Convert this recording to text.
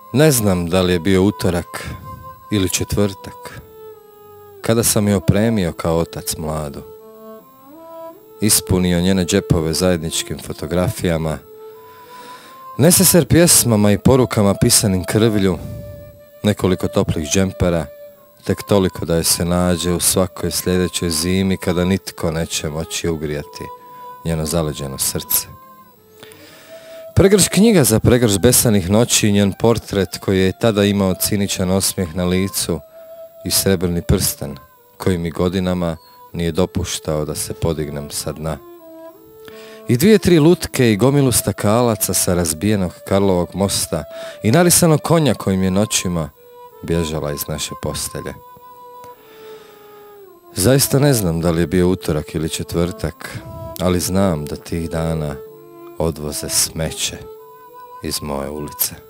Ne znam da li je bio utorak ili četvrtak, kada sam je opremio kao otac mladu. Ispunio njene džepove zajedničkim fotografijama, neseser pjesmama i porukama pisanim krvlju, nekoliko toplih džempera, tek toliko da je se nađe u svakoj sljedećoj zimi kada nitko neće moći ugrijati njeno zaleđeno srce. Pregrš knjiga za pregrš besanih noći i njen portret koji je tada imao ciničan osmijeh na licu i srebrni prsten koji mi godinama nije dopuštao da se podignem sa dna. I 2-3 lutke i gomilu stakalaca sa razbijenog Karlovog mosta i narisanog konja kojim je noćima bježala iz naše postelje. Zaista ne znam da li je bio utorak ili četvrtak, ali znam da tih dana odvoze smeće iz moje ulice.